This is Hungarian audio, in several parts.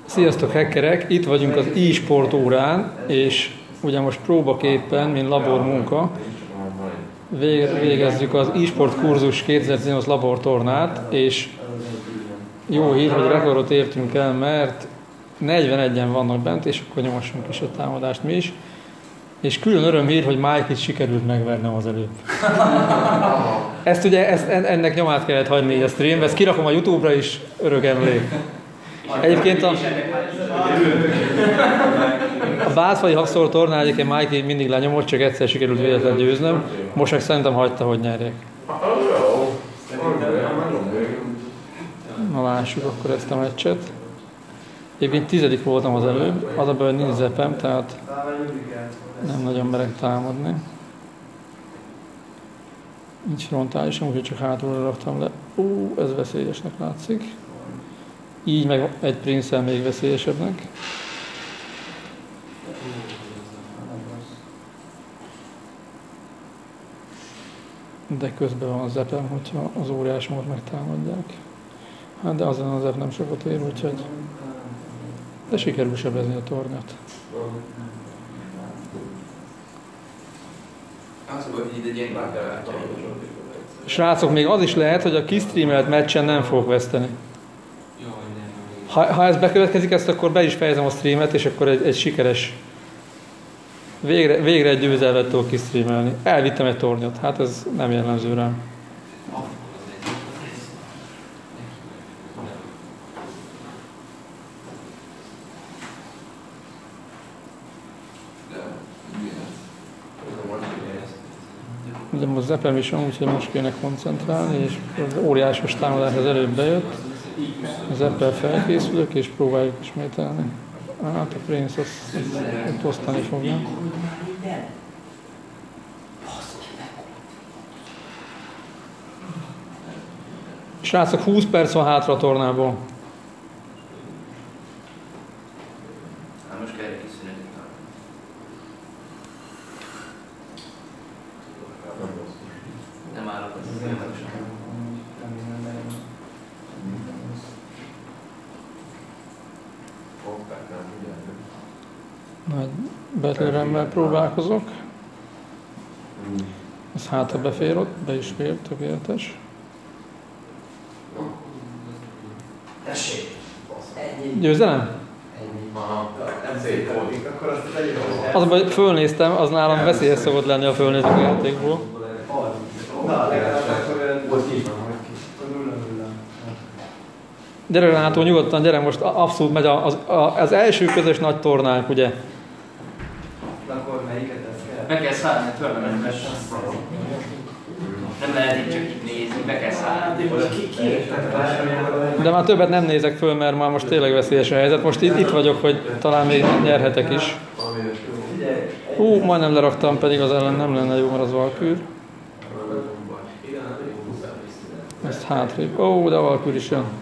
Sziasztok, hackerek! Itt vagyunk az e-sport órán, és ugye most próbaképpen, mint labormunka, végezzük az e-sport kurzus 2018 labortornát, és jó hír, hogy rekordot értünk el, mert 41-en vannak bent, és akkor nyomassunk is a támadást mi is. És külön örömhír, hogy Mike-it sikerült megvernem az előbb. Ezt ugye, ennek nyomát kellett hagyni így a streambe, ezt kirakom a YouTube-ra is, örök emlék. Egyébként a bázfai hakszor tornán egyébként Mike mindig lenyomott, csak egyszer sikerült véletlenül győznöm. Most meg szerintem hagyta, hogy nyerjek. Na lássuk akkor ezt a meccset. Egyébként 10. voltam az előbb, az a baj, hogy nincs zepem, tehát nem nagyon merek támadni. Nincs frontálisan, úgyhogy csak hátulra raktam le. Ez veszélyesnek látszik. Így meg egy Prince-el még veszélyesebbnek. De közben van a zepem, hogyha az óriásomat megtámadják. Hát de azon az zep nem sokat ér, úgyhogy... De sikerül sebrezni a tornyot. Srácok, még az is lehet, hogy a kistreamelt meccsen nem fogok veszteni. Ha ez bekövetkezik, akkor be is fejezem a streamet, és akkor egy sikeres... Végre egy győzelmet tudok kistreamelni. Elvittem egy tornyot, hát ez nem jellemző rám. Ugye most zepem is van, úgyhogy most kéne koncentrálni, és az óriásos támadás az előbb bejött. A zeppel felkészülök, és próbáljuk ismételni. Hát a Prince azt osztani fogja. Srácok, 20 perc van hátra a tornából. Nagy Battle-remmel próbálkozok. Ez hát, ha befér ott, be is fér, tökéletes. Győzelem? Az a baj, fölnéztem, az nálam veszélyes szokott lenni, a fölnézek a játékból. Gyere Renátó, nyugodtan, gyere, most abszolút megy az első közös nagy tornánk, ugye? Akkor melyiket ez kell? Be kell szállni a tornamentben. Nem lehet így csak itt nézni, be kell szállni. De már többet nem nézek föl, mert már most tényleg veszélyes a helyzet. Most itt vagyok, hogy talán még nyerhetek is. Majdnem leraktam, pedig az ellen nem lenne jó, mert az Valkür. Ezt hátrébb. De a Valkür is jön.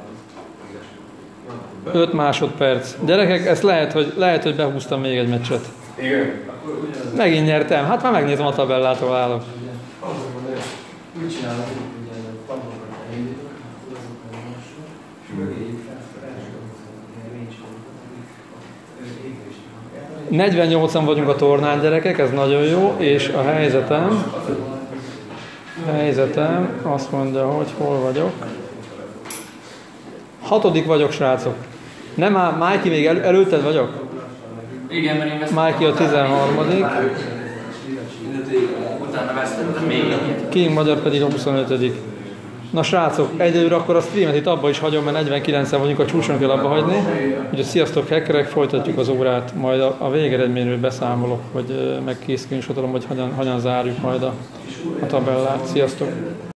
5 másodperc. Gyerekek, ezt lehet, hogy behúztam még egy meccset. Igen. Megint nyertem. Hát már megnézem a tabellát, ahol állok. Úgy csinálom, hogy padlókat elindítok, és mögéjük felszor. 48-an vagyunk a tornán, gyerekek, ez nagyon jó, és a helyzetem azt mondja, hogy hol vagyok. 6. vagyok, srácok. Nem, Mikey még előtted vagyok? Igen, mert én vesztem. Mikey a 13. Utána vesztettem még egyet. King Magyar pedig a 25. Na srácok, egyelőre akkor a streamet itt abba is hagyom, mert 49-en vagyunk, a csúcson kell abba hagyni. Úgyhogy sziasztok, hackerek, folytatjuk az órát, majd a végeredményről beszámolok, hogy meg screenshotolom, hogy hogyan zárjuk majd a tabellát. Sziasztok!